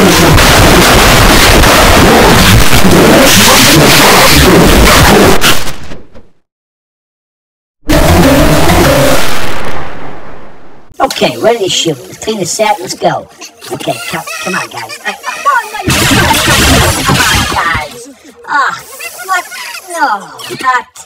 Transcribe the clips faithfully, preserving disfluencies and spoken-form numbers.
Okay, ready to shoot. Let's clean the set. Let's go. Okay, come, come on, guys. Uh, come on, guys. Ah, what? No, not.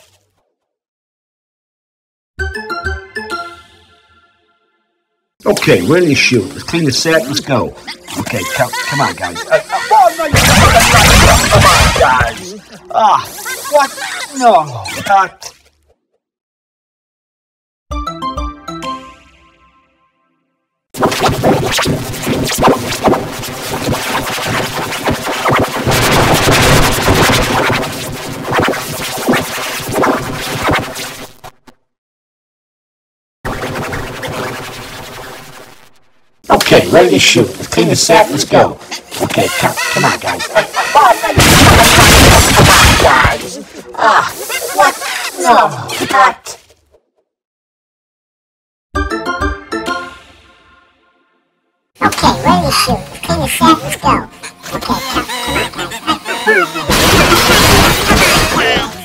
Okay, ready to shoot. Let's clean the set. Let's go. Okay, come, come on, guys. Uh, come on, guys. Ah, what? No, not. Okay, ready to shoot. Let's clean the set. Let's go. Okay, come, come on, guys. Come on, guys. Ah, what? No, not. Okay, ready to shoot. Let's clean the set. Let's go. Okay, come, come on, guys.